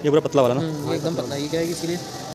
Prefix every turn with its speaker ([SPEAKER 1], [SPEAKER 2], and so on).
[SPEAKER 1] ये पूरा पतला वाला ना?
[SPEAKER 2] ये एकदम पतला, ये क्या है कि इसके लिए